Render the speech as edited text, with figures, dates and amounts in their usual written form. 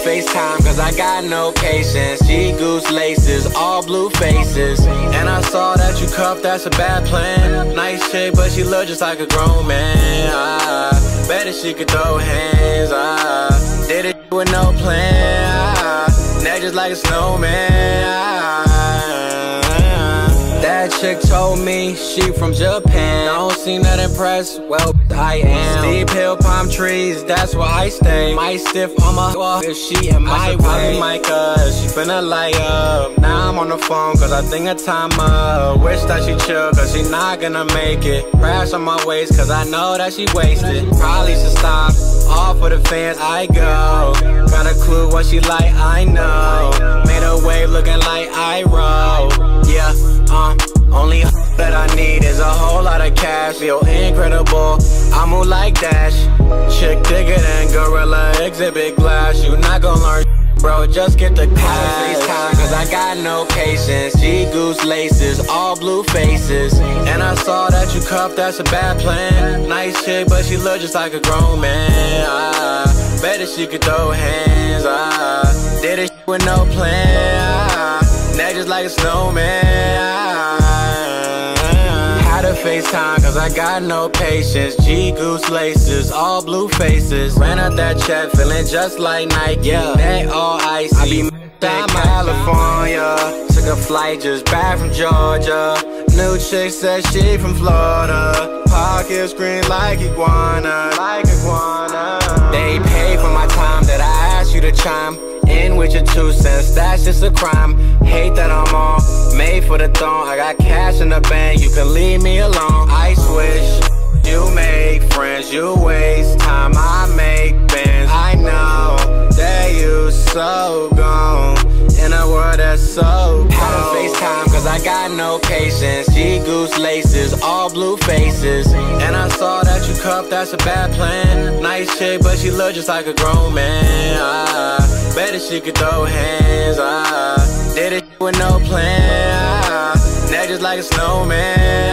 FaceTime cause I got no patience. G goose laces, all blue faces. And I saw that you cuffed, that's a bad plan. Nice chick, but she look just like a grown man. Better she could throw hands. Did it with no plan. Neck just like a snowman. That chick told me she from Japan. Don't seem that impressed, well, I am. Steep hill, palm trees, that's where I stay. Might stiff on my wall if she in my way. My cuz she finna light up. Now I'm on the phone cause I think of time up. Wish that she chill cause she not gonna make it. Crash on my waist cause I know that she wasted. Probably should stop, all for the fans I go. Got a clue what she like, I know. Made a wave looking like I roll. Yeah, only that I need is a whole lot of cash. Feel incredible, I move like Dash. Chick thicker than Gorilla, exhibit glass. You not gon' learn, bro, just get the cash. FaceTime cause I got no patience. G goose laces, all blue faces. And I saw that you cuffed, that's a bad plan. Nice chick, but she look just like a grown man. Better she could throw hands. Did it with no plan. Neck just like a snowman. Had to FaceTime cause I got no patience. G goose laces, all blue faces. Ran out that check, feeling just like Nike. Yeah, neck all icy. I be down California. Took a flight just back from Georgia. New chick said she from Florida. Pockets green like iguana. They pay for my time that I asked you to chime in with your 2 cents, that's just a crime. Hate that I'm all made for the throne. I got cash in the bank, you can leave me alone. I swish, you make friends, you waste time, I make bands. I know that you so gone in a world that's so cold. Had to FaceTime cause I got no patience. G goose laces, all blue faces. And I saw that you cuffed, that's a bad plan. Nice chick, but she look just like a grown man. Better she could throw hands. Did it with no plan. Neck just like a snowman.